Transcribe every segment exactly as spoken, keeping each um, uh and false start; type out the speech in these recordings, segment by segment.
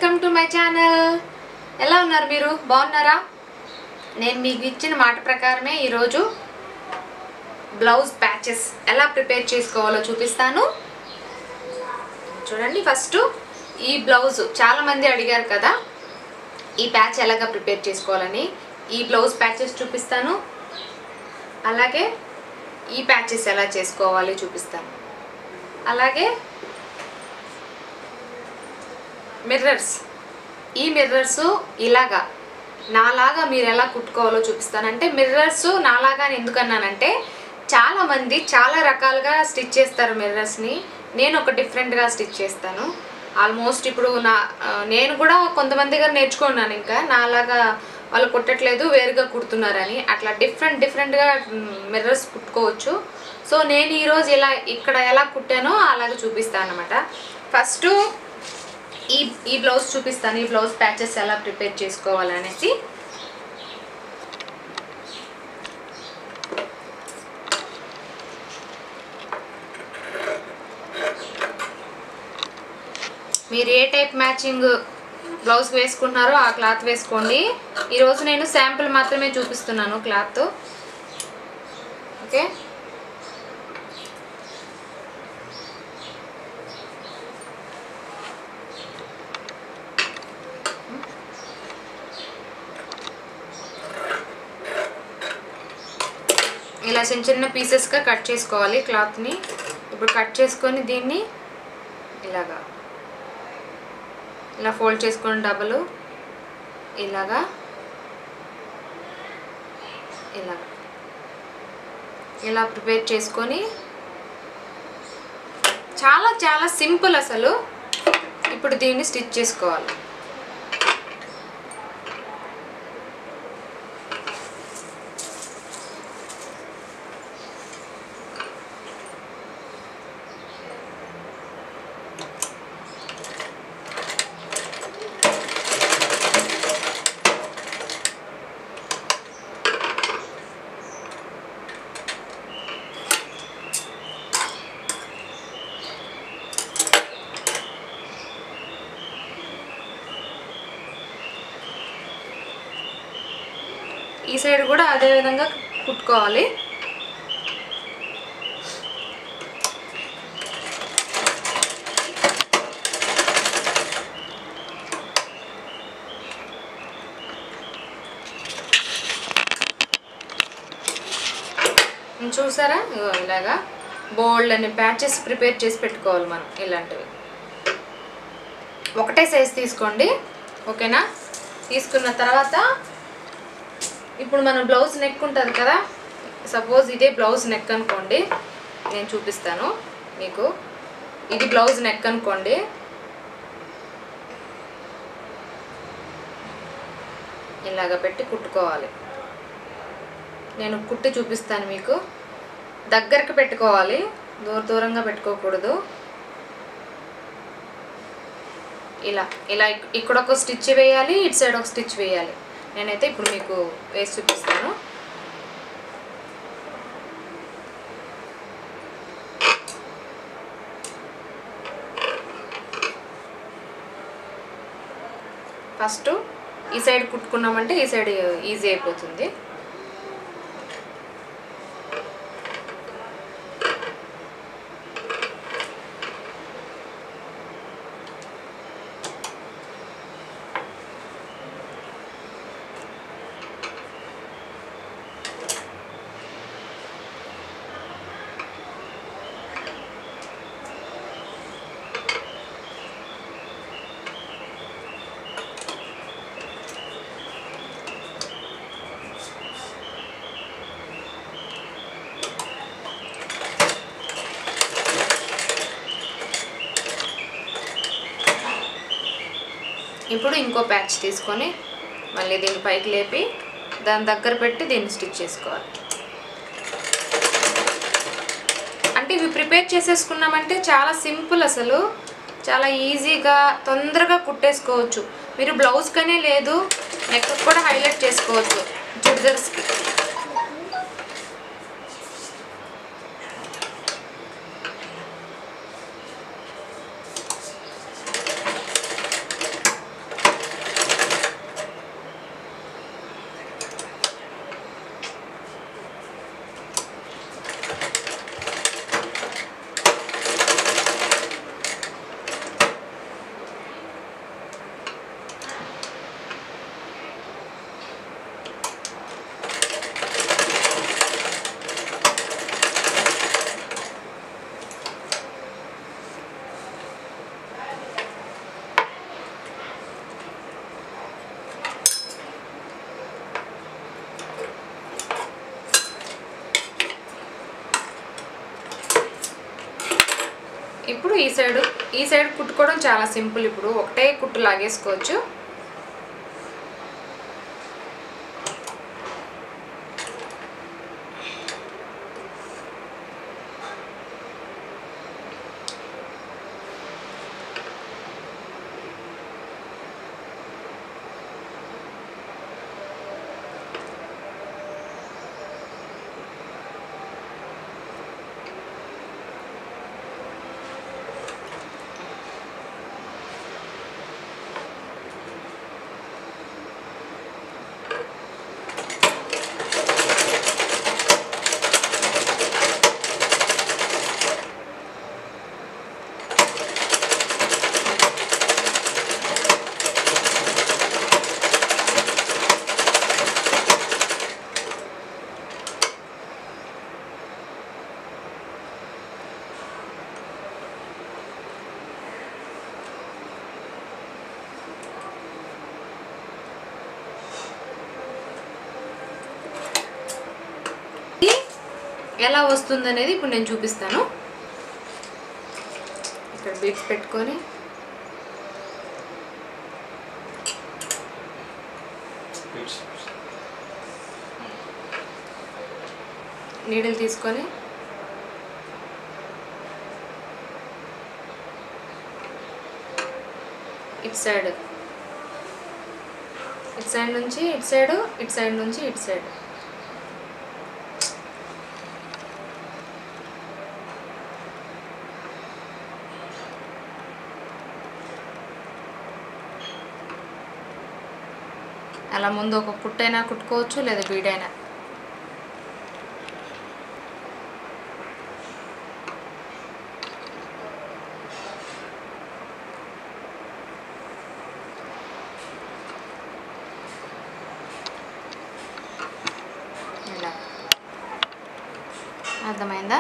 Welcome to my channel. ఎలా ఉన్నారు మీరు? బాగున్నారా? నేను మీకు ఇచ్చిన మాట ప్రకారమే ఈరోజు బ్లౌజ్ ప్యాచెస్ ఎలా ప్రిపేర్ చేసుకోవాలో చూపిస్తాను. చూడండి, ఫస్ట్ ఈ బ్లౌజ్ చాలామంది అడిగారు కదా ఈ ప్యాచ్ ఎలాగా ప్రిపేర్ చేసుకోవాలని. ఈ బ్లౌజ్ ప్యాచెస్ చూపిస్తాను, అలాగే ఈ ప్యాచెస్ ఎలా చేసుకోవాలి చూపిస్తాను. అలాగే మిర్రర్స్, ఈ మిర్రర్స్ ఇలాగా నాలాగా మీరు ఎలా కుట్టుకోవాలో చూపిస్తాను. అంటే మిర్రర్స్ నాలాగా ఎందుకన్నానంటే చాలామంది చాలా రకాలుగా స్టిచ్ చేస్తారు మిర్రర్స్ని. నేను ఒక డిఫరెంట్గా స్టిచ్ చేస్తాను. ఆల్మోస్ట్ ఇప్పుడు నా నేను కూడా కొంతమంది దగ్గర నేర్చుకున్నాను, ఇంకా నాలాగా వాళ్ళు కుట్టట్లేదు వేరుగా కుడుతున్నారని. అట్లా డిఫరెంట్ డిఫరెంట్గా మిర్రర్స్ కుట్టుకోవచ్చు. సో నేను ఈరోజు ఇలా ఇక్కడ ఎలా కుట్టానో అలాగే చూపిస్తాను అనమాట. ఫస్ట్ ఈ ఈ బ్లౌజ్ చూపిస్తాను, ఈ బ్లౌజ్ ప్యాచెస్ ఎలా ప్రిపేర్ చేసుకోవాలనేసి. మీరు ఏ టైప్ మ్యాచింగ్ బ్లౌజ్ వేసుకుంటున్నారో ఆ క్లాత్ వేసుకోండి. ఈరోజు నేను శాంపుల్ మాత్రమే చూపిస్తున్నాను క్లాత్. ఓకే, ఇలా చిన్న చిన్న పీసెస్గా కట్ చేసుకోవాలి క్లాత్ని. ఇప్పుడు కట్ చేసుకొని దీన్ని ఇలాగా ఇలా ఫోల్డ్ చేసుకొని డబుల్ ఇలాగా ఇలాగా ఇలా ప్రిపేర్ చేసుకొని చాలా చాలా సింపుల్ అసలు. ఇప్పుడు దీన్ని స్టిచ్ చేసుకోవాలి. ఈ సైడ్ కూడా అదే విధంగా కుట్టుకోవాలి. చూసారా, ఇలాగా బోల్డ్ అని ప్యాచెస్ ప్రిపేర్ చేసి పెట్టుకోవాలి మనం. ఇలాంటివి ఒకటే సైజ్ తీసుకోండి, ఓకేనా? తీసుకున్న తర్వాత ఇప్పుడు మన బ్లౌజ్ నెక్ ఉంటుంది కదా, సపోజ్ ఇదే బ్లౌజ్ నెక్ అనుకోండి. నేను చూపిస్తాను మీకు. ఇది బ్లౌజ్ నెక్ అనుకోండి. ఇలాగ పెట్టి కుట్టుకోవాలి. నేను కుట్టి చూపిస్తాను మీకు. దగ్గరకు పెట్టుకోవాలి, దూర దూరంగా పెట్టుకోకూడదు. ఇలా ఇలా ఇక్కడ ఒక స్టిచ్ వేయాలి, ఇటు సైడ్ ఒక స్టిచ్ వేయాలి. నేనైతే ఇప్పుడు మీకు వేసి చూపిస్తాను. ఫస్ట్ ఈ సైడ్ కుట్టుకున్నామంటే ఈ సైడ్ ఈజీ అయిపోతుంది. ఇప్పుడు ఇంకో ప్యాచ్ తీసుకొని మళ్ళీ దీన్ని పైకి లేపి దాని దగ్గర పెట్టి దీన్ని స్టిచ్ చేసుకోవాలి. అంటే ఇవి ప్రిపేర్ చేసేసుకున్నామంటే చాలా సింపుల్ అసలు. చాలా ఈజీగా తొందరగా కుట్టేసుకోవచ్చు. మీరు బ్లౌజ్కనే లేదు, నెక్ కూడా హైలైట్ చేసుకోవచ్చు చుడిదార్స్కి. ఇప్పుడు ఈ సైడ్ ఈ సైడ్ కుట్టుకోవడం చాలా సింపుల్. ఇప్పుడు ఒకటే కుట్టు లాగేసుకోవచ్చు. ఎలా వస్తుంది అనేది ఇప్పుడు నేను చూపిస్తాను. ఇక్కడ బీట్స్ పెట్టుకొని నీడిల్ తీసుకొని ఇటు సైడ్ ఇటు సైడ్ నుంచి ఇటు సైడ్ ఇటు సైడ్ నుంచి ఇటు సైడ్ అలా ముందు ఒక కుట్టైనా కుట్టుకోవచ్చు లేదా బీడైనా. ఇలా అర్థమైందా?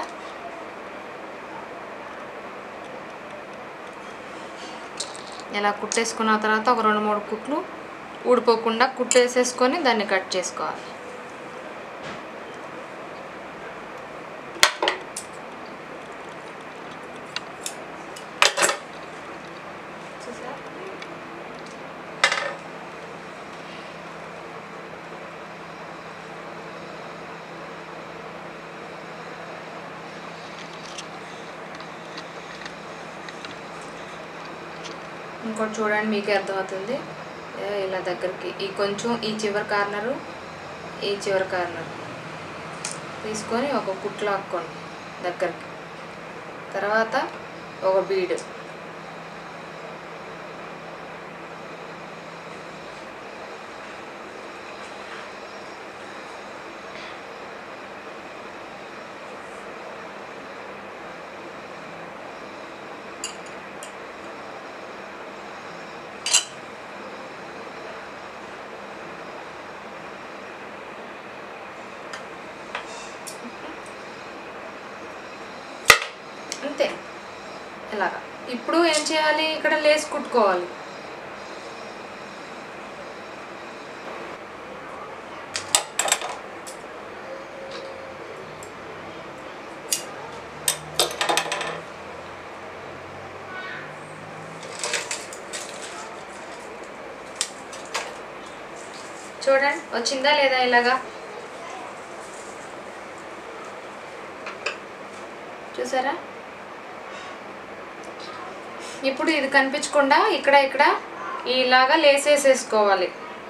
ఇలా కుట్టేసుకున్న తర్వాత ఒక రెండు మూడు కుట్లు ఊడిపోకుండా కుట్టేసేసుకొని దాన్ని కట్ చేసుకోవాలి. ఇంకోటి చూడండి, మీకే అర్థమవుతుంది. ఇలా దగ్గరికి ఈ కొంచెం ఈ చివరి కార్నరు ఈ చివరి కార్నర్ తీసుకొని ఒక కుట్లు లాక్కోండి దగ్గరికి. తర్వాత ఒక బీడ్ అంతే. ఇలాగా ఇప్పుడు ఏం చేయాలి, ఇక్కడ లేస్ కుట్టుకోవాలి. చూడండి వచ్చిందా లేదా? ఇలాగా చూసారా? ఇప్పుడు ఇది కనిపించకుండా ఇక్కడ ఇక్కడ ఇలాగా లేస్ వేసేసుకోవాలి.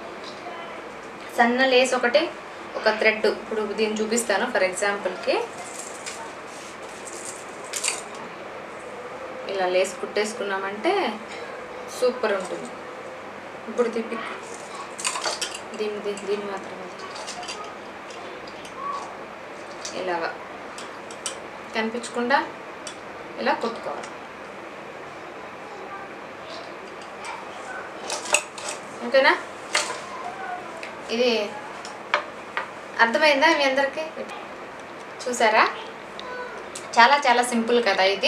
సన్న లేస్ ఒకటి, ఒక థ్రెడ్. ఇప్పుడు దీన్ని చూపిస్తాను ఫర్ ఎగ్జాంపుల్కి. ఇలా లేస్ కుట్టేసుకున్నామంటే సూపర్ ఉంటుంది. ఇప్పుడు తిప్పి దీన్ని దీన్ని మాత్రమే ఇలాగా కనిపించకుండా ఇలా కుట్టుకోవాలి. ఓకేనా? ఇది అర్థమైందా మీ అందరికీ? చూసారా? చాలా చాలా సింపుల్ కదా ఇది.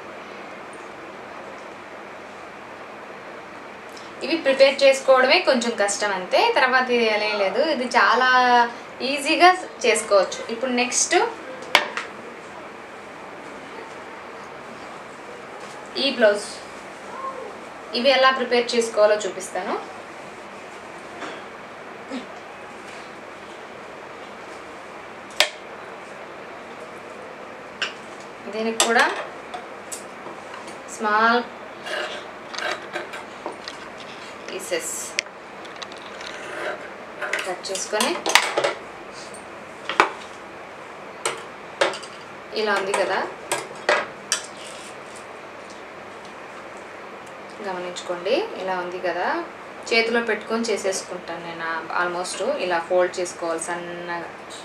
ఇవి ప్రిపేర్ చేసుకోవడమే కొంచెం కష్టం అంతే, తర్వాత ఇది ఎలా లేదు. ఇది చాలా ఈజీగా చేసుకోవచ్చు. ఇప్పుడు నెక్స్ట్ ఈ బ్లౌజ్ ఇవి ఎలా ప్రిపేర్ చేసుకోవాలో చూపిస్తాను. దీనికి కూడా స్మాల్ పీసెస్ కట్ చేసుకొని ఇలా ఉంది కదా, గమనించుకోండి. ఇలా ఉంది కదా, చేతిలో పెట్టుకొని చేసేసుకుంటాను నేను. ఆల్మోస్ట్ ఇలా ఫోల్డ్ చేసుకోవాలి సన్నగా.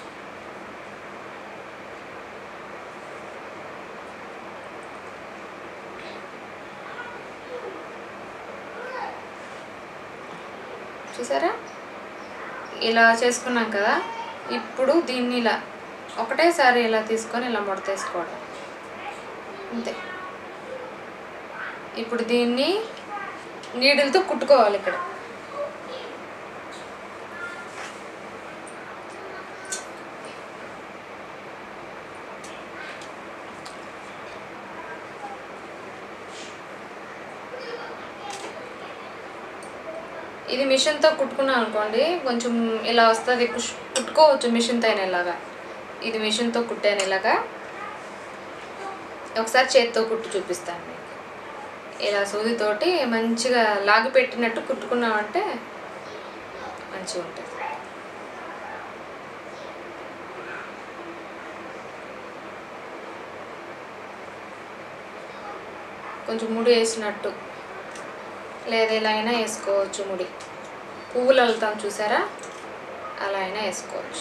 చూసారా, ఇలా చేసుకున్నాం కదా. ఇప్పుడు దీన్ని ఇలా ఒకటేసారి ఇలా తీసుకొని ఇలా ముడతేసుకోవడం అంతే. ఇప్పుడు దీన్ని నీడిల్తో కుట్టుకోవాలి. ఇక్కడ ఇది మిషన్తో కుట్టుకున్నాం అనుకోండి, కొంచెం ఇలా వస్తుంది. పుష్ కుట్టుకోవచ్చు మిషన్తో అయినా ఇలాగా. ఇది మిషన్తో కుట్టాను ఇలాగా. ఒకసారి చేతితో కుట్టు చూపిస్తాను మీకు. ఇలా సూదితోటి మంచిగా లాగి పెట్టినట్టు కుట్టుకున్నామంటే మంచిగా ఉంటుంది. కొంచెం ముడి వేసినట్టు, లేదా ఇలా అయినా వేసుకోవచ్చు. ముడి పువ్వులు వెళ్తాం చూసారా, అలా అయినా వేసుకోవచ్చు.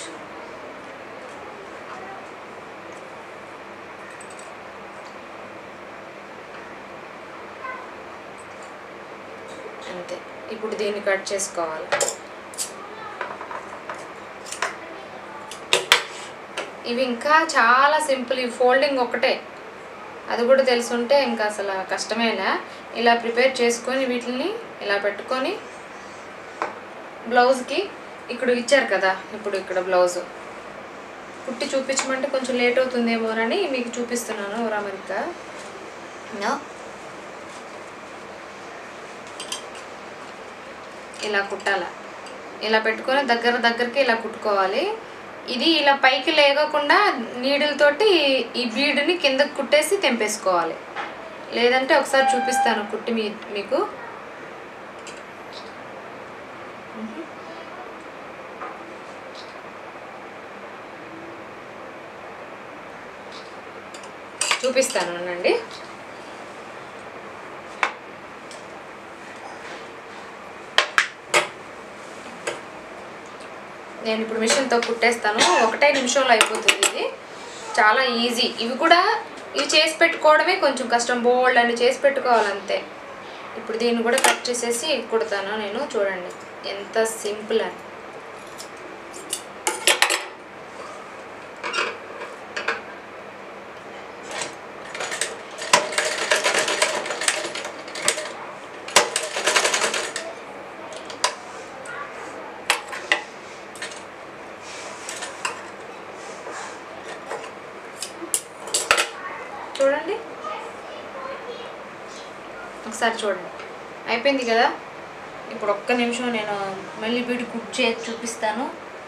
అంతే. ఇప్పుడు దీన్ని కట్ చేసుకోవాలి. ఇవి ఇంకా చాలా సింపుల్. ఈ ఫోల్డింగ్ ఒకటే, అది కూడా తెలుసుంటే ఇంకా అసలు కష్టమేలా. ఇలా ప్రిపేర్ చేసుకొని వీటిని ఇలా పెట్టుకొని బ్లౌజ్కి ఇక్కడ ఇచ్చారు కదా, ఇప్పుడు ఇక్కడ బ్లౌజు కుట్టి చూపించమంటే కొంచెం లేట్ అవుతుందేమోనని మీకు చూపిస్తున్నాను. ఓరామరికా ఇలా కుట్టాల. ఇలా పెట్టుకొని దగ్గర దగ్గరికి ఇలా కుట్టుకోవాలి. ఇది ఇలా పైకి లేగకుండా నీడిల్తోటి ఈ బీడ్ని కిందకి కుట్టేసి తెంపేసుకోవాలి. లేదంటే ఒకసారి చూపిస్తాను కుట్టి మీ మీకు చూపిస్తాను అనండి. నేను ఇప్పుడు మిషన్తో కుట్టేస్తాను. ఒకటే నిమిషంలో అయిపోతుంది. ఇది చాలా ఈజీ. ఇవి కూడా ఇవి చేసి పెట్టుకోవడమే కొంచెం కష్టం. బోల్డ్ అని చేసి పెట్టుకోవాలంతే. ఇప్పుడు దీన్ని కూడా కట్ చేసేసి కుడతాను నేను. చూడండి ఎంత సింపుల్ అని. చూడండి ఒకసారి చూడండి, అయిపోయింది కదా. ఇప్పుడు ఒక్క నిమిషం నేను మళ్ళీ బీడు కుట్ చేసి చూపిస్తాను.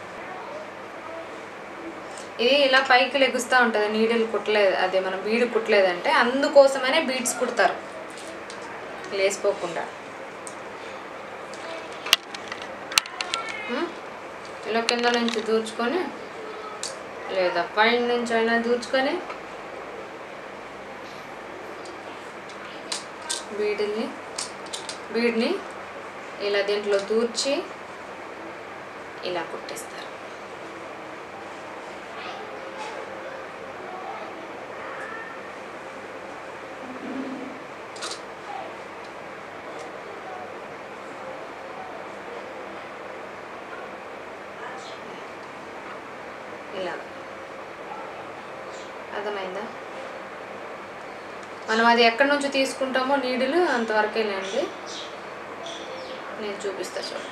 ఇది ఇలా పైకి లెగుస్తూ ఉంటుంది. నీడిల్ కుట్టలేదు, అదే మనం బీడు కుట్టలేదంటే అందుకోసమనే బీడ్స్ కుడతారు లేసిపోకుండా. ఇలా కింద నుంచి దూర్చుకొని లేదా పైన నుంచి అయినా దూర్చుకొని బీడ్ని బీడ్ని ఇలా దీంట్లో దూర్చి ఇలా కుట్టేస్తారు. ఇలా అర్థమైందా? మనం అది ఎక్కడి నుంచి తీసుకుంటామో నీడిలు అంతవరకేనండి. నేను చూపిస్తా చూడండి.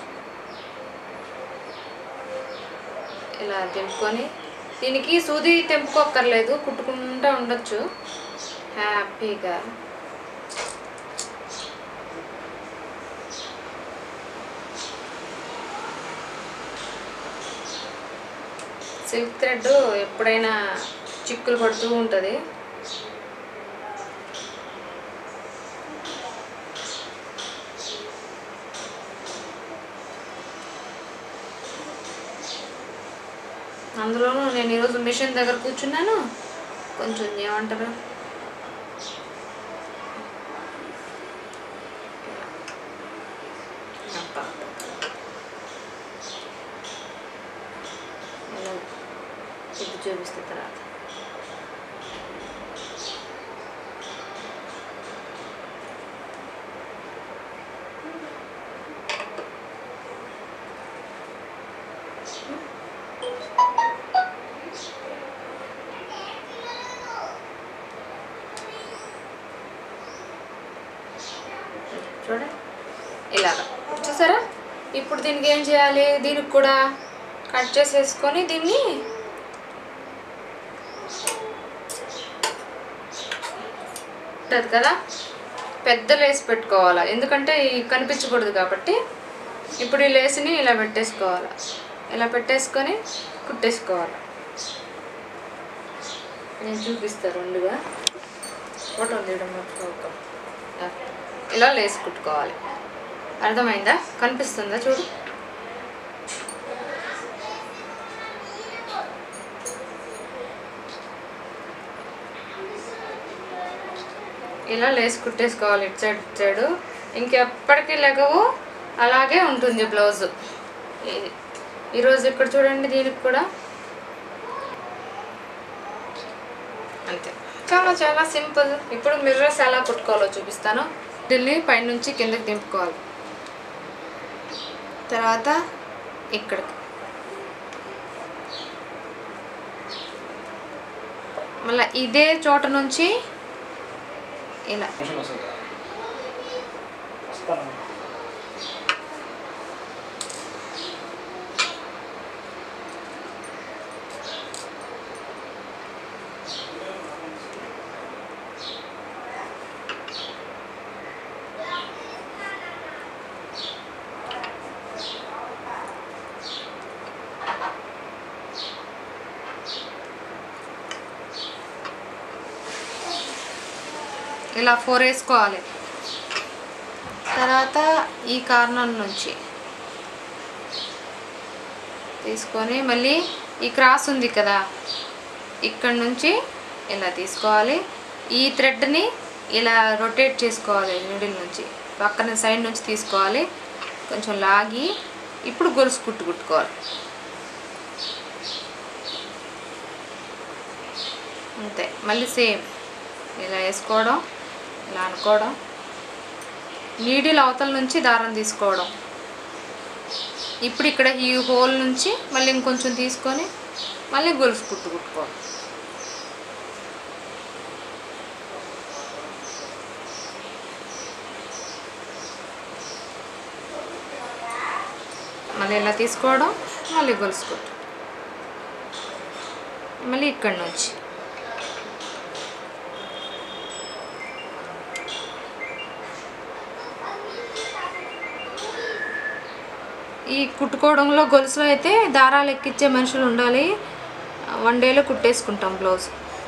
ఇలా తెంపుకొని దీనికి సూది తెంపుకోక్కర్లేదు, కుట్టుకుంటూ ఉండొచ్చు హ్యాపీగా. సిల్క్ థ్రెడ్ ఎప్పుడైనా చిక్కులు పడుతూ ఉంటుంది. అందులోనూ నేను ఈరోజు మిషన్ దగ్గర కూర్చున్నాను. కొంచెం ఏమంటారు ఇది చూపిస్తే తర్వాత చూడండి ఇలాగా చూసారా. ఇప్పుడు దీనికి ఏం చేయాలి, దీనికి కూడా కట్ చేసేసుకొని దీన్ని ఉంటుంది కదా పెద్ద లేస్ పెట్టుకోవాలి, ఎందుకంటే కనిపించకూడదు కాబట్టి. ఇప్పుడు ఈ లేస్ని ఇలా పెట్టేసుకోవాలి, ఇలా పెట్టేసుకొని కుట్టేసుకోవాలి. నేను చూపిస్తాను రెండుగా ఫోటో తీయడం మర్చిపోక ఇలా లేస్ కుట్టుకోవాలి. అర్థమైందా? కనిపిస్తుందా చూడు. ఇలా లేస్ కుట్టేసుకోవాలి ఇటు సైడ్ ఇటు సైడు. ఇంకెప్పటికీ లెగవు, అలాగే ఉంటుంది బ్లౌజు. ఈరోజు ఇక్కడ చూడండి, దీనికి కూడా అంతే. చాలా చాలా సింపుల్. ఇప్పుడు మిర్రర్స్ ఎలా కుట్టుకోవాలో చూపిస్తాను. ఢిల్లీ పైనుంచి కిందకి దింపుకోవాలి. తర్వాత ఇక్కడికి మళ్ళీ ఇదే చోట నుంచి ఇలా ఇలా ఫోర్ వేసుకోవాలి. తర్వాత ఈ కార్నర్ నుంచి తీసుకొని మళ్ళీ ఈ క్రాస్ ఉంది కదా, ఇక్కడ నుంచి ఇలా తీసుకోవాలి. ఈ థ్రెడ్ని ఇలా రొటేట్ చేసుకోవాలి, మిడిల్ నుంచి పక్కన సైడ్ నుంచి తీసుకోవాలి, కొంచెం లాగి ఇప్పుడు గొలుసు కుట్టు కుట్టుకోవాలి. అంతే. మళ్ళీ సేమ్ ఇలా వేసుకోవడం, ఇలా అనుకోవడం, నీడిల్ అవతల నుంచి దారం తీసుకోవడం. ఇప్పుడు ఇక్కడ ఈ హోల్ నుంచి మళ్ళీ ఇంకొంచెం తీసుకొని మళ్ళీ గొలుసు కుట్టు కుట్టుకోవడం. మళ్ళీ ఇలా తీసుకోవడం, మళ్ళీ గొలుసు కుట్టు, మళ్ళీ ఇక్కడ నుంచి ఈ కుట్టుకోవడంలో గొలుసులో అయితే దారాలు ఎక్కించే మనుషులు ఉండాలి. వన్ డేలో కుట్టేసుకుంటాం బ్లౌజ్.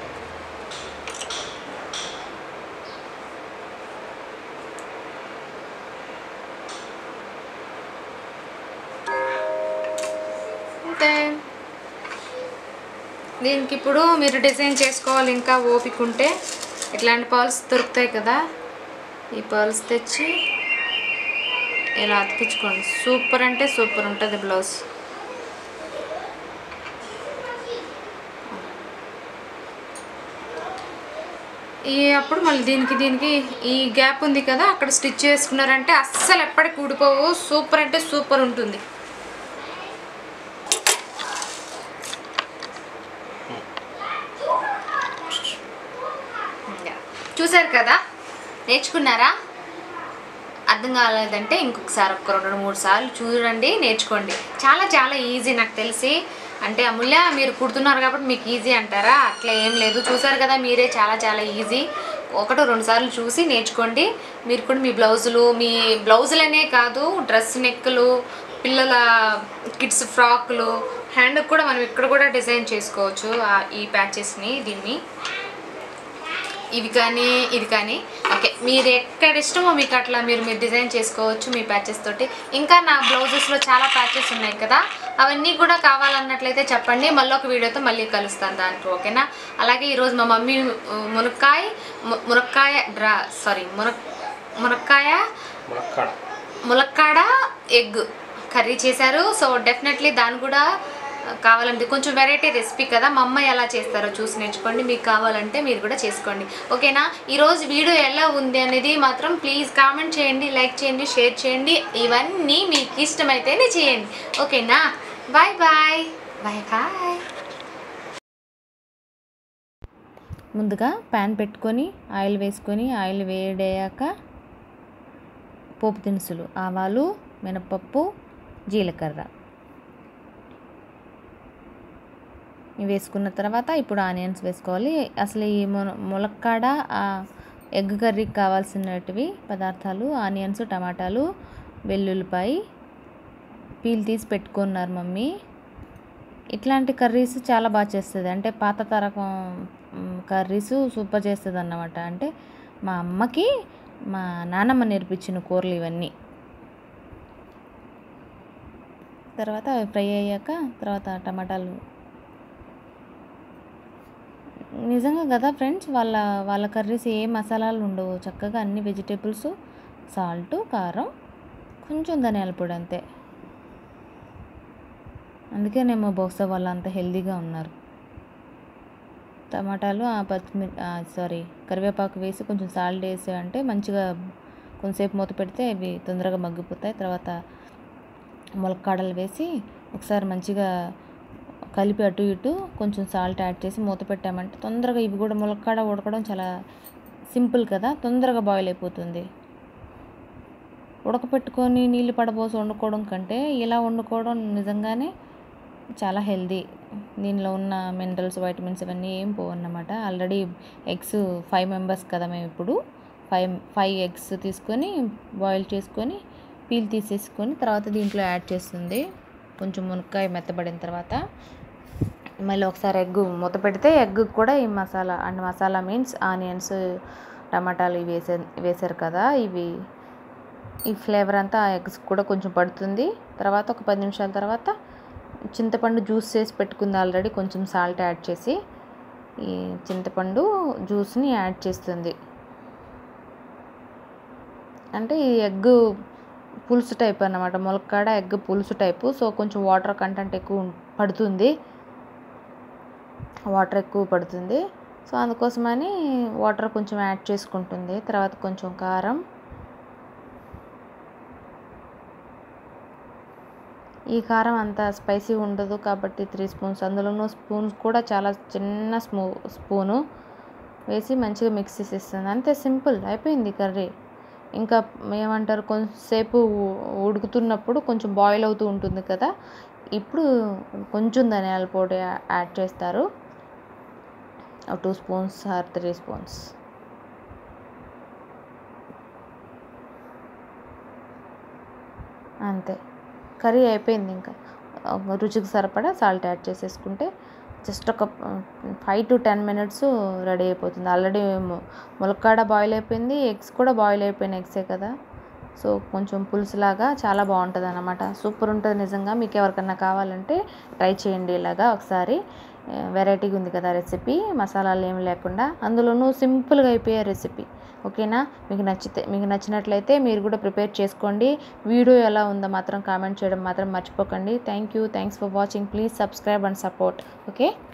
అంతే. దీనికి ఇప్పుడు మీరు డిజైన్ చేసుకోవాలి, ఇంకా ఓపిక ఉంటే ఇట్లాంటి పర్ల్స్ దొరుకుతాయి కదా, ఈ పర్ల్స్ తెచ్చి ఇలా అతికించుకోండి. సూపర్ అంటే సూపర్ ఉంటుంది బ్లౌజ్. ఈ అప్పుడు మళ్ళీ దీనికి దీనికి ఈ గ్యాప్ ఉంది కదా, అక్కడ స్టిచ్ చేసుకున్నారంటే అస్సలు ఎప్పటికి ఊడిపోవు. సూపర్ అంటే సూపర్ ఉంటుంది. చూసారు కదా, నేర్చుకున్నారా? అర్థం కాలేదంటే ఇంకొకసారి ఒక రెండు మూడు సార్లు చూడండి, నేర్చుకోండి. చాలా చాలా ఈజీ. నాకు తెలిసి అంటే అమూల్య మీరు కుడుతున్నారు కాబట్టి మీకు ఈజీ అంటారా? అట్లా ఏం లేదు. చూసారు కదా మీరే, చాలా చాలా ఈజీ. ఒకటో రెండు సార్లు చూసి నేర్చుకోండి. మీరు కూడా మీ బ్లౌజులు, మీ బ్లౌజులనే కాదు, డ్రెస్ నెక్కులు, పిల్లల కిడ్స్ ఫ్రాకులు, హ్యాండ్కి కూడా మనం ఇక్కడ కూడా డిజైన్ చేసుకోవచ్చు ఈ ప్యాచెస్ని, దీన్ని, ఇవి కానీ ఇది కానీ. ఓకే, మీరు ఎక్కడ ఇష్టమో మీకు అట్లా మీరు మీరు డిజైన్ చేసుకోవచ్చు మీ ప్యాచెస్ తోటి. ఇంకా నా బ్లౌజెస్లో చాలా ప్యాచెస్ ఉన్నాయి కదా, అవన్నీ కూడా కావాలన్నట్లయితే చెప్పండి, మళ్ళీ ఒక వీడియోతో మళ్ళీ కలుస్తాను దాంట్లో. ఓకేనా? అలాగే ఈరోజు మా మమ్మీ మునక్కాయ మునక్కాయ డ్రా సారీ మున మునక్కాయ ములక్కాడ ఎగ్ కర్రీ చేశారు. సో డెఫినెట్లీ దాన్ని కూడా కావాలంటే కొంచెం వెరైటీ రెసిపీ కదా, మా అమ్మ ఎలా చేస్తారో చూసి నేర్చుకోండి, మీకు కావాలంటే మీరు కూడా చేసుకోండి. ఓకేనా? ఈరోజు వీడియో ఎలా ఉంది అనేది మాత్రం ప్లీజ్ కామెంట్ చేయండి, లైక్ చేయండి, షేర్ చేయండి, ఇవన్నీ మీకు ఇష్టమైతేనే చేయండి. ఓకేనా? Bye bye bye bye. ముందుగా ప్యాన్ పెట్టుకొని ఆయిల్ వేసుకొని ఆయిల్ వేడయ్యాక పోపు దినుసులు, ఆవాలు, మినపప్పు, జీలకర్ర వేసుకున్న తర్వాత ఇప్పుడు ఆనియన్స్ వేసుకోవాలి. అసలు ఈ మున ములక్కాడ ఎగ్ కర్రీకి కావాల్సినటివి పదార్థాలు ఆనియన్స్, టమాటాలు, వెల్లుల్లిపాయ పీల్ తీసి పెట్టుకున్నారు మమ్మీ. ఇట్లాంటి కర్రీస్ చాలా బాగా చేస్తుంది, అంటే పాత తరకం కర్రీస్ సూపర్ చేస్తుంది అన్నమాట. అంటే మా అమ్మకి మా నాన్నమ్మ నేర్పించిన కూరలు ఇవన్నీ. తర్వాత ఫ్రై అయ్యాక తర్వాత టమాటాలు. నిజంగా కదా ఫ్రెండ్స్, వాళ్ళ వాళ్ళ కర్రీస్ ఏ మసాలాలు ఉండవు, చక్కగా అన్ని వెజిటేబుల్స్, సాల్ట్, కారం, కొంచెం ధనియాల పొడి అంతే. అందుకేనేమో బహుశా వాళ్ళు అంత హెల్తీగా ఉన్నారు. టమాటాలు ఆ పచ్చిమిర్చి సారీ కరివేపాకు వేసి కొంచెం సాల్ట్ వేసి అంటే మంచిగా కొంచెంసేపు మూత పెడితే అవి తొందరగా మగ్గిపోతాయి. తర్వాత ములక్కాడలు వేసి ఒకసారి మంచిగా కలిపి అటు ఇటు కొంచెం సాల్ట్ యాడ్ చేసి మూత పెట్టామంటే తొందరగా ఇవి కూడా ములక్కాడ ఉడకడం చాలా సింపుల్ కదా, తొందరగా బాయిల్ అయిపోతుంది. ఉడకపెట్టుకొని నీళ్ళు పడబోసి వండుకోవడం కంటే ఇలా వండుకోవడం నిజంగానే చాలా హెల్దీ. దీనిలో ఉన్న మినరల్స్, వైటమిన్స్ ఇవన్నీ ఏం పోవన్నమాట. ఆల్రెడీ ఎగ్స్ ఫైవ్ మెంబర్స్ కదా మేము, ఇప్పుడు ఫైవ్ ఫైవ్ ఎగ్స్ తీసుకొని బాయిల్ చేసుకొని పీల్ తీసేసుకొని తర్వాత దీంట్లో యాడ్ చేస్తుంది. కొంచెం మునక్కాయ మెత్తబడిన తర్వాత మళ్ళీ ఒకసారి ఎగ్ మూత పెడితే ఎగ్ కూడా ఈ masala and masala means onions, టమాటాలు ఇవి వేసే వేసారు కదా, ఇవి ఈ ఫ్లేవర్ అంతా ఆ ఎగ్స్ కూడా కొంచెం పడుతుంది. తర్వాత ఒక పది నిమిషాల తర్వాత చింతపండు జ్యూస్ చేసి పెట్టుకుంది ఆల్రెడీ, కొంచెం సాల్ట్ యాడ్ చేసి ఈ చింతపండు జ్యూస్ని యాడ్ చేస్తుంది. అంటే ఈ ఎగ్ పులుసు టైప్ అన్నమాట, ములక్కాడ ఎగ్ పులుసు టైపు. సో కొంచెం వాటర్ కంటెంట్ ఎక్కువ పడుతుంది, వాటర్ ఎక్కువ పడుతుంది. సో అందుకోసమని వాటర్ కొంచెం యాడ్ చేసుకుంటుంది. తర్వాత కొంచెం కారం, ఈ కారం అంత స్పైసీ ఉండదు కాబట్టి త్రీ స్పూన్స్, అందులోనూ స్పూన్స్ కూడా చాలా చిన్న స్పూ స్పూను వేసి మంచిగా మిక్స్ చేసేస్తుంది. అంతే, సింపుల్ అయిపోయింది కర్రీ. ఇంకా ఏమంటారు, కొంచెంసేపు ఉడుకుతున్నప్పుడు కొంచెం బాయిల్ అవుతూ ఉంటుంది కదా, ఇప్పుడు కొంచెం ధనియాల పొడి యాడ్ చేస్తారు, two spoons or three spoons. అంతే, కర్రీ అయిపోయింది. ఇంకా రుచికి సరిపడా సాల్ట్ యాడ్ చేసేసుకుంటే జస్ట్ ఒక five to ten minutes ready అయిపోతుంది. ఆల్రెడీ ములక్కాడ బాయిల్ అయిపోయింది, ఎగ్స్ కూడా బాయిల్ అయిపోయిన ఎగ్సే కదా. సో కొంచెం పులుసులాగా చాలా బాగుంటుంది అన్నమాట, సూపర్ ఉంటుంది నిజంగా. మీకు ఎవరికన్నా కావాలంటే ట్రై చేయండి ఇలాగా ఒకసారి. వెరైటీగా ఉంది కదా రెసిపీ, మసాలాలు ఏమి లేకుండా, అందులోనూ సింపుల్గా అయిపోయే రెసిపీ. ఓకేనా? మీకు నచ్చితే మీకు నచ్చినట్లయితే మీరు కూడా ప్రిపేర్ చేసుకోండి. వీడియో ఎలా ఉందో మాత్రం కామెంట్ చేయడం మాత్రం మర్చిపోకండి. Thank you thanks for watching. Please subscribe and support. Okay.